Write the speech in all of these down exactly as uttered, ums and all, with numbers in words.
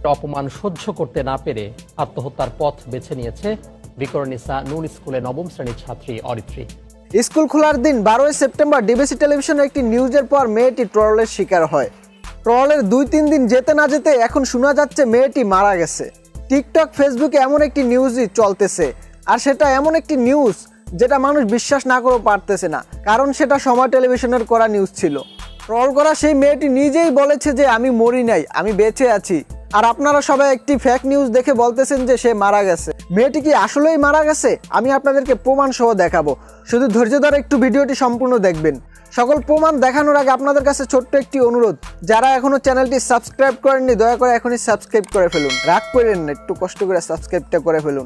অপমান সহ্য করতে না পেরে আত্মহত্যার পথ বেছে নিয়েছে বিকরণিসা নূন স্কুলে নবম শ্রেণীর ছাত্রী অরিত্রী। স্কুল খোলার দিন বারোই সেপ্টেম্বর ডিবিসি টেলিভিশনের একটি নিউজের পর মেয়েটি ট্রলের শিকার হয়। ট্রলের দুই তিন দিন যেতে না যেতে এখন শোনা যাচ্ছে মেয়েটি মারা গেছে। টিকটক, ফেসবুকে এমন একটি নিউজই চলতেছে, আর সেটা এমন একটি নিউজ যেটা মানুষ বিশ্বাস না করেও পারতেছে না, কারণ সেটা সময় টেলিভিশনের করা নিউজ ছিল। ট্রল করা সেই মেয়েটি নিজেই বলেছে যে আমি মরি নাই, আমি বেঁচে আছি, আর আপনারা সবাই একটি ফেক নিউজ দেখে বলতেছেন যে সে মারা গেছে। মেয়েটি কি আসলেই মারা গেছে? আমি আপনাদেরকে প্রমাণ সহ দেখাবো, শুধু ধৈর্য ধরে একটু ভিডিওটি সম্পূর্ণ দেখবেন। সকল প্রমাণ দেখানোর আগে আপনাদের কাছে ছোট্ট একটি অনুরোধ, যারা এখনো চ্যানেলটি সাবস্ক্রাইব করেননি দয়া করে এখনই সাবস্ক্রাইব করে ফেলুন, রাগ করেন না, একটু কষ্ট করে সাবস্ক্রাইবটা করে ফেলুন।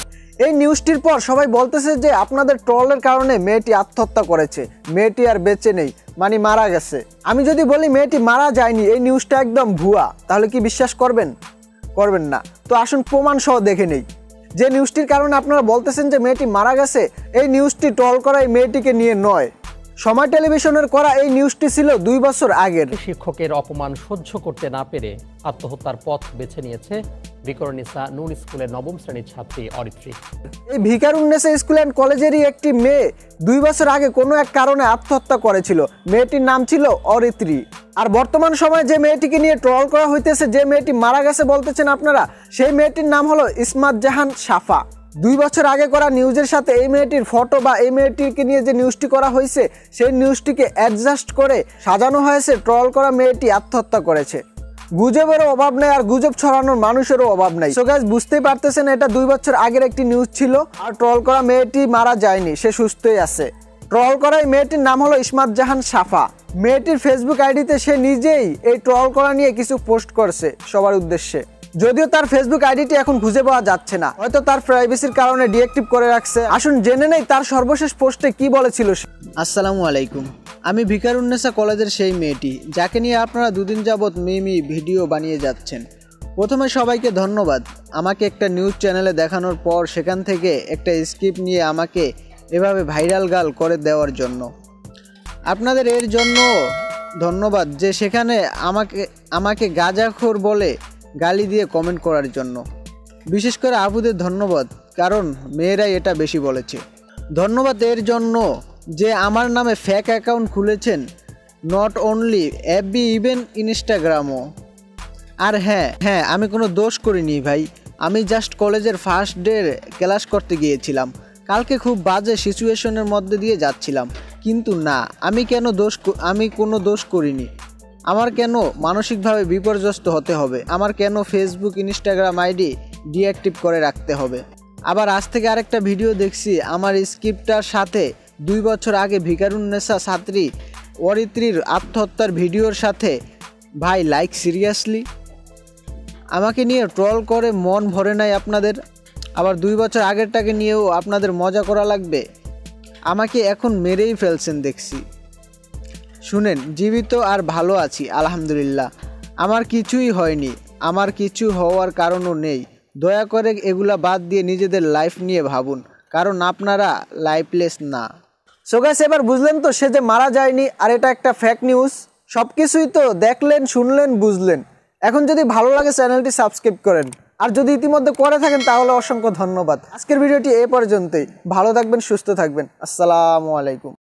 এই নিউজটির পর সবাই বলতেছে যে আপনাদের ট্রলের কারণে মেয়েটি আত্মহত্যা করেছে, মেয়েটি আর বেঁচে নেই, মানে মারা গেছে। আমি যদি বলি মেয়েটি মারা যায়নি, এই নিউজটা একদম ভুয়া, তাহলে কি বিশ্বাস করবেন? করবেন না। তো আসুন প্রমাণ সহ দেখে নেই। যে নিউজটির কারণে আপনারা বলতেছেন যে মেয়েটি মারা গেছে, এই নিউজটি ট্রল করা এই মেয়েটিকে নিয়ে নয়। সময় টেলিভিশনের করা এই নিউজটি ছিল দুই বছর আগের। শিক্ষকের অপমান সহ্য করতে না পেরে আত্মহত্যার পথ বেছে নিয়েছে বিকরণিসা নূন স্কুলের নবম শ্রেণীর ছাত্রী অরিত্রী। এই ভিকারুন্নেসা স্কুল অ্যান্ড কলেজেরই একটি মেয়ে দুই বছর আগে কোনো এক কারণে আত্মহত্যা করেছিল। মেয়েটির নাম ছিল অরিত্রী। আর বর্তমান সময়ে যে মেয়েটিকে নিয়ে ট্রল করা হইতেছে, যে মেয়েটি মারা গেছে বলতেছেন আপনারা, সেই মেয়েটির নাম হলো ইসমাত জাহান সাফা। দুই বছর আগে করা নিউজের সাথে এই মেয়েটির ফটো বা এই মেয়েটিকে নিয়ে যে নিউজটি করা হয়েছে, সেই নিউজটিকে অ্যাডজাস্ট করে সাজানো হয়েছে ট্রল করা মেয়েটি আত্মহত্যা করেছে। গুজবেরও অভাব নেই, আর গুজব ছড়ানোর মানুষেরও অভাব নেই। সো গাইস, বুঝতেই পারতেছেন এটা দুই বছর আগের একটি নিউজ ছিল, আর ট্রল করা মেয়েটি মারা যায়নি, সে সুস্থই আছে। ট্রল করা এই মেয়েটির নাম হলো ইসমাত জাহান সাফা। মেয়েটির ফেসবুক আইডিতে সে নিজেই এই ট্রল করা নিয়ে কিছু পোস্ট করছে সবার উদ্দেশ্যে। যদিও তার ফেসবুক আইডিটি এখন খুঁজে পাওয়া যাচ্ছে না, হয়তো তার প্রাইভেসির কারণে ডিঅ্যাক্টিভ করে রাখছে। আসুন জেনে নেই তার সর্বশেষ পোস্টে কি বলেছিল সে। আসসালামু আলাইকুম, আমি ভিকারুন্নেসা কলেজের সেই মেয়েটি যাকে নিয়ে আপনারা দুদিন যাবৎ মিমি ভিডিও বানিয়ে যাচ্ছেন। প্রথমে সবাইকে ধন্যবাদ আমাকে একটা নিউজ চ্যানেলে দেখানোর পর সেখান থেকে একটা স্ক্রিপ্ট নিয়ে আমাকে এভাবে ভাইরাল গাল করে দেওয়ার জন্য। আপনাদের এর জন্য ধন্যবাদ যে সেখানে আমাকে আমাকে গাঁজাখোর বলে গালি দিয়ে কমেন্ট করার জন্য। বিশেষ করে আপুদের ধন্যবাদ, কারণ মেয়েরাই এটা বেশি বলেছে। ধন্যবাদ এর জন্য যে আমার নামে ফেক অ্যাকাউন্ট খুলেছেন, নট অনলি এফবি, ইভেন ইনস্টাগ্রামও। আর হ্যাঁ হ্যাঁ আমি কোনো দোষ করিনি ভাই, আমি জাস্ট কলেজের ফার্স্ট ডে ক্লাস করতে গিয়েছিলাম। কালকে খুব বাজে সিচুয়েশনের মধ্যে দিয়ে যাচ্ছিলাম, কিন্তু না, আমি কেন দোষ আমি কোনো দোষ করিনি। আমার কেন মানসিকভাবে বিপর্যস্ত হতে হবে? আমার কেন ফেসবুক, ইনস্টাগ্রাম আইডি ডিঅ্যাক্টিভ করে রাখতে হবে? আবার আজ থেকে আরেকটা ভিডিও দেখছি আমার স্ক্রিপ্টটার সাথে দুই বছর আগে ভিকারুন্নেসা ছাত্রী অরিত্রীর আত্মহত্যার ভিডিওর সাথে। ভাই, লাইক সিরিয়াসলি? আমাকে নিয়ে ট্রল করে মন ভরে নাই আপনাদের? আবার দুই বছর আগেরটাকে নিয়েও আপনাদের মজা করা লাগবে? আমাকে এখন মেরেই ফেলছেন দেখছি। শুনেন, জীবিত আর ভালো আছি আলহামদুলিল্লাহ, আমার কিছুই হয়নি, আমার কিছু হওয়ার কারণও নেই। দয়া করে এগুলা বাদ দিয়ে নিজেদের লাইফ নিয়ে ভাবুন, কারণ আপনারা লাইফলেস না। সো গাইস, এবার বুঝলেন তো সে যে মারা যায়নি, আর এটা একটা ফেক নিউজ। সব কিছুই তো দেখলেন, শুনলেন, বুঝলেন। এখন যদি ভালো লাগে চ্যানেলটি সাবস্ক্রাইব করেন, আর যদি ইতিমধ্যে করে থাকেন তাহলে অসংখ্য ধন্যবাদ। আজকের ভিডিওটি এ পর্যন্তই। ভালো থাকবেন, সুস্থ থাকবেন। আসসালামু আলাইকুম।